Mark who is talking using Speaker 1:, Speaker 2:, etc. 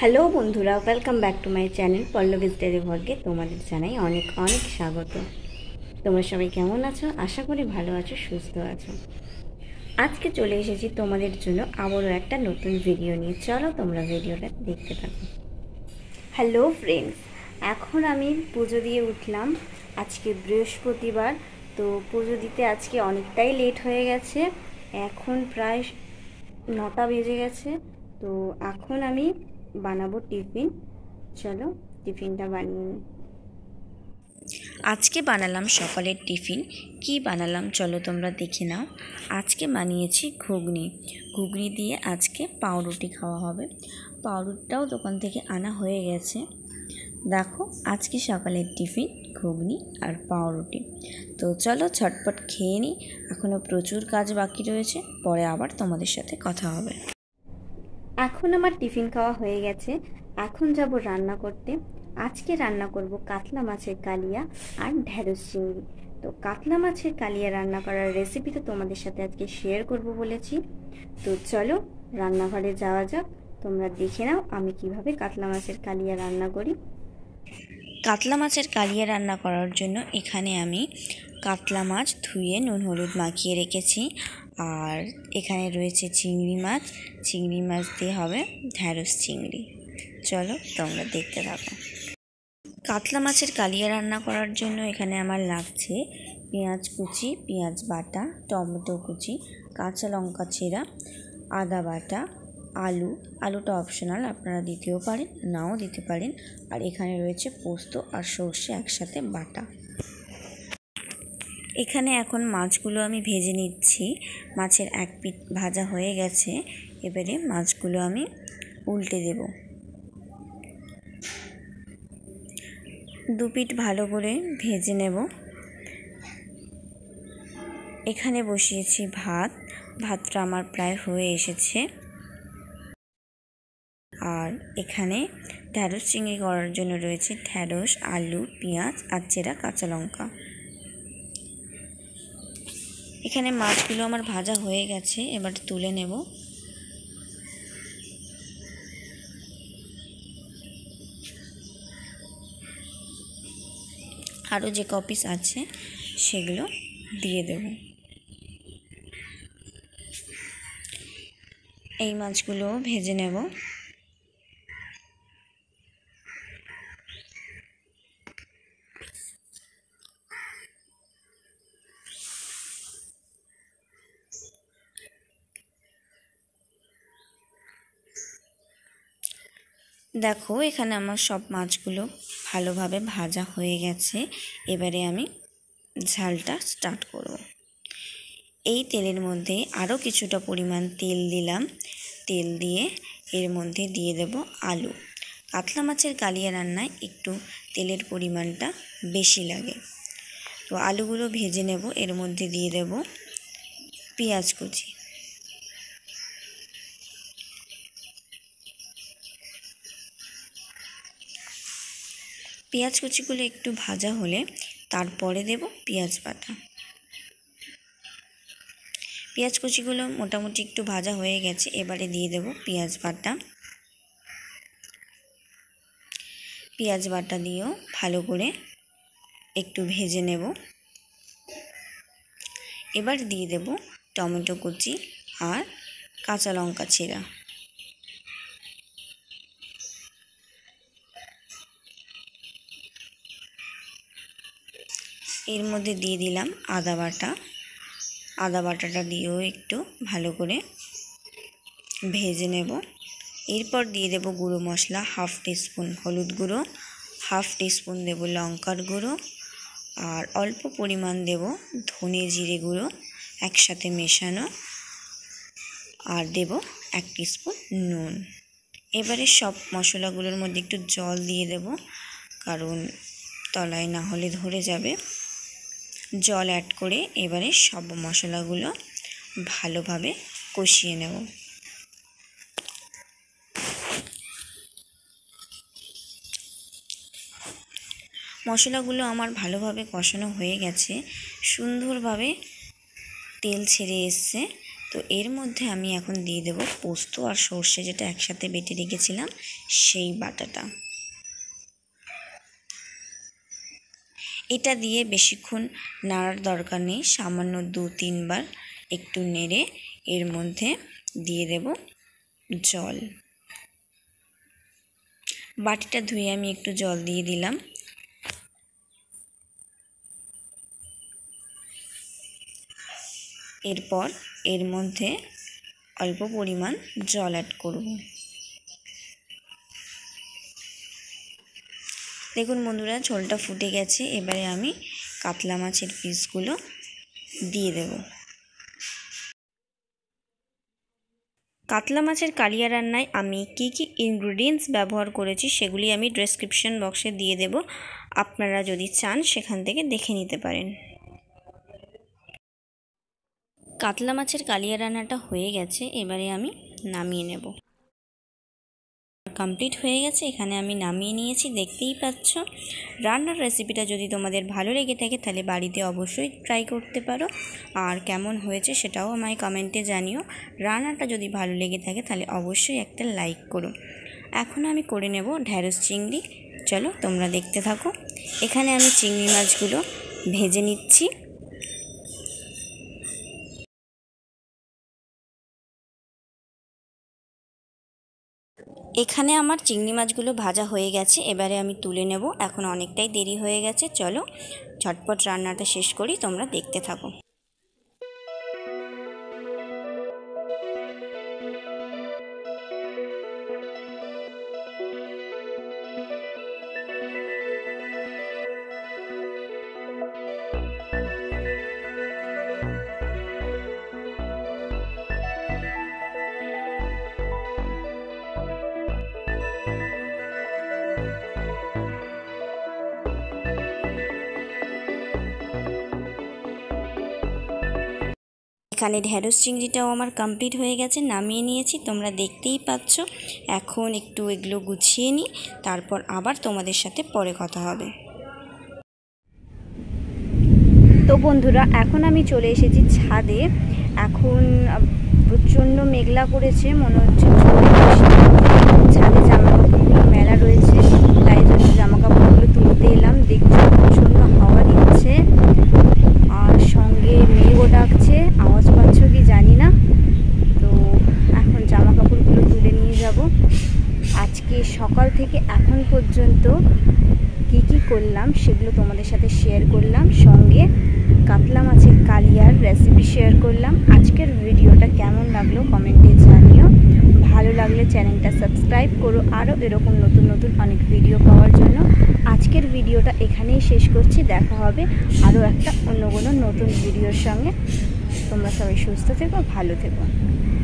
Speaker 1: Hello বন্ধুরা, welcome back to my channel Pallavi's dairy ভ্লগে তোমাদের জানাই অনেক অনেক স্বাগত। তোমরা সবাই কেমন আছো? আশা করি ভালো আছো, সুস্থ আছো। আজকে চলে এসেছি তোমাদের জন্য আবারও একটা নতুন ভিডিও নিয়ে। চলো তোমরা ভিডিওটা দেখতে থাকো। হ্যালো ফ্রেন্ডস, এখন আমি পুজো দিয়ে উঠলাম। আজকে বৃহস্পতিবার, তো পুজো দিতে আজকে অনেকটাই লেট হয়ে গেছে। এখন প্রায় 9টা বেজে গেছে। তো এখন আমি বানাবো টিফিন। চলো টিফিনটা বানিয়ে নিই।
Speaker 2: আজকে বানালাম সকালের টিফিন। কি বানালাম চলো তোমরা দেখে নাও। আজকে বানিয়েছি ঘুগনি দিয়ে আজকে পাউরুটি খাওয়া হবে। পাউরুটিটাও দোকান থেকে আনা হয়ে গেছে। দেখো আজকে সকালের টিফিন ঘুগনি আর পাউরুটি। তো চলো ঝটপট খেয়ে নিই, এখনও প্রচুর কাজ বাকি রয়েছে, পরে আবার তোমাদের সাথে কথা হবে।
Speaker 1: এখন আমার টিফিন খাওয়া হয়ে গেছে, এখন যাব রান্না করতে। আজকে রান্না করব কাতলা মাছের কালিয়া আর ঢেঁড়স চিংড়ি। তো কাতলা মাছের কালিয়া রান্না করার রেসিপিটা তোমাদের সাথে আজকে শেয়ার করব বলেছি। তো চলো রান্নাঘরে যাওয়া যাক, তোমরা দেখে নাও আমি কিভাবে কাতলা মাছের কালিয়া রান্না করি।
Speaker 2: কাতলা মাছের কালিয়া রান্না করার জন্য এখানে আমি কাতলা মাছ ধুয়ে নুন হলুদ মাখিয়ে রেখেছি। আর এখানে রয়েছে চিংড়ি মাছ দিয়ে হবে ঢেঁড়স চিংড়ি। চলো তোমরা দেখতে থাকো। কাতলা মাছের কালিয়া রান্না করার জন্য এখানে আমার লাগছে পেঁয়াজ কুচি, পেঁয়াজ বাটা, টমেটো কুচি, কাঁচা লঙ্কা চেরা, আদা বাটা, আলুটা অপশনাল, আপনারা দিতেও পারেন নাও দিতে পারেন। আর এখানে রয়েছে পোস্ত আর সর্ষে একসাথে বাটা। এখানে এখন মাছগুলো আমি ভেজে নিচ্ছি। মাছের এক পিঠ ভাজা হয়ে গেছে, এবারে মাছগুলো আমি উল্টে দেব। দু পিঠ ভালো করে ভেজে নেব। এখানে বসিয়েছি ভাতটা আমার প্রায় হয়ে এসেছে। আর এখানে ঢেঁড়স চিংড়ি করার জন্য রয়েছে ঢেঁড়স, আলু, পেঁয়াজ আর চেরা কাঁচা লঙ্কা। এখানে মাছগুলো আমার ভাজা হয়ে গেছে, এবার তুলে নেব। আরও যে কপিস আছে সেগুলো দিয়ে দেব। এই মাছগুলো ভেজে নেব। দেখো এখানে আমার সব মাছগুলো ভালোভাবে ভাজা হয়ে গেছে। এবারে আমি ঝালটা স্টার্ট করব। এই তেলের মধ্যে আরও কিছুটা পরিমাণ তেল দিলাম। তেল দিয়ে এর মধ্যে দিয়ে দেব আলু। কাতলা মাছের কালিয়া রান্নায় একটু তেলের পরিমাণটা বেশি লাগে। তো আলুগুলো ভেজে নেব। এর মধ্যে দিয়ে দেব পেঁয়াজ কুচি। পেঁয়াজ কুচিগুলো একটু ভাজা হলে তারপরে দেব পেঁয়াজ বাটা। পেঁয়াজ কুচিগুলো মোটামুটি একটু ভাজা হয়ে গেছে, এবারে দিয়ে দেব পেঁয়াজ বাটা। পেঁয়াজ বাটা দিয়েও ভালো করে একটু ভেজে নেব। এবার দিয়ে দেব টমেটো কুচি আর কাঁচা লঙ্কা চেরা। এর মধ্যে দিয়ে দিলাম আদা বাটাটা দিয়েও একটু ভালো করে ভেজে নেব। এরপর দিয়ে দেব গুঁড়ো মশলা হাফ টিস্পুন হলুদ গুঁড়ো, হাফ টিস্পুন দেব লঙ্কার গুঁড়ো, আর অল্প পরিমাণ দেব ধনে জিরে গুঁড়ো একসাথে মেশানো, আর দেব 1 টিস্পুন নুন। এবারে সব মশলাগুলোর মধ্যে একটু জল দিয়ে দেব, কারণ তলায় না হলে ধরে যাবে। জল অ্যাড করে এবারে সব মশলাগুলো ভালোভাবে কষিয়ে নেব। মশলাগুলো আমার ভালোভাবে কষানো হয়ে গেছে, সুন্দরভাবে তেল ছেড়ে এসছে। তো এর মধ্যে আমি এখন দিয়ে দেব পোস্ত আর সর্ষে, যেটা একসাথে বেটে রেখেছিলাম সেই বাটাটা। এটা দিয়ে বেশিক্ষণ নাড়ার দরকার নেই, সামান্য 2-3 বার একটু নেড়ে এর মধ্যে দিয়ে দেব জল। বাটিটা ধুয়ে আমি একটু জল দিয়ে দিলাম। এরপর এর মধ্যে অল্প পরিমাণ জল অ্যাড করব। দেখুন বন্ধুরা, ঝোলটা ফুটে গেছে। এবারে আমি কাতলা মাছের পিসগুলো দিয়ে দেব। কাতলা মাছের কালিয়া রান্নায় আমি কি কি ইনগ্রেডিয়েন্টস ব্যবহার করেছি সেগুলি আমি ডেসক্রিপশন বক্সে দিয়ে দেব, আপনারা যদি চান সেখান থেকে দেখে নিতে পারেন। কাতলা মাছের কালিয়া রান্নাটা হয়ে গেছে, এবারে আমি নামিয়ে নেব। কমপ্লিট হয়ে গেছে, এখানে আমি নামিয়ে নিয়েছি, দেখতেই পাচ্ছ। রান্নার রেসিপিটা যদি তোমাদের ভালো লেগে থাকে তাহলে বাড়িতে অবশ্যই ট্রাই করতে পারো, আর কেমন হয়েছে সেটাও আমায় কমেন্টে জানিও। রান্নাটা যদি ভালো লেগে থাকে তাহলে অবশ্যই একটা লাইক করো। এখন আমি করে নেব ঢ্যাঁড়স চিংড়ি। চলো তোমরা দেখতে থাকো। এখানে আমি চিংড়ি মাছগুলো ভেজে নিচ্ছি। এখানে আমার চিংড়ি মাছগুলো ভাজা হয়ে গেছে, এবারে আমি তুলে নেব। এখন অনেকটাই দেরি হয়ে গেছে, চলো ঝটপট রান্নাটা শেষ করি, তোমরা দেখতে থাকো। এখানে ঢ্যাঁড়স চিংড়িটাও আমার কমপ্লিট হয়ে গেছে, নামিয়ে নিয়েছি, তোমরা দেখতেই পাচ্ছ। এখন একটু এগুলো গুছিয়ে নিই, তারপর আবার তোমাদের সাথে পরে কথা হবে।
Speaker 1: তো বন্ধুরা, এখন আমি চলে এসেছি ছাদে। এখন প্রচণ্ড মেঘলা করেছে, মনে হচ্ছে ছাদে জামাকাপড়গুলো মেলা রয়েছে, তাই জন্য জামাকাপড়গুলো তুলতে এলাম। দেখছি প্রচণ্ড হাওয়া দিচ্ছে আর সঙ্গে মেঘও ডাকছে, আওয়াজ পাচ্ছ কি জানি না। তো এখন জামাকাপড়গুলো তুলে নিয়ে যাব। আজকে সকাল থেকে এখন পর্যন্ত কি কি করলাম সেগুলো তোমাদের সাথে শেয়ার করলাম, সঙ্গে কাতলা মাছের কালিয়ার রেসিপি শেয়ার করলাম। আজকের ভিডিওটা কেমন লাগলো কমেন্টে জানিও। ভালো লাগলে চ্যানেলটা সাবস্ক্রাইব করো আরও এরকম নতুন নতুন অনেক ভিডিও পাওয়ার জন্য। আজকের ভিডিওটা এখানেই শেষ করছি, দেখা হবে আরও একটা অন্য কোনো নতুন ভিডিওর সঙ্গে। তোমরা সবাই সুস্থ থেকো, ভালো থেকো।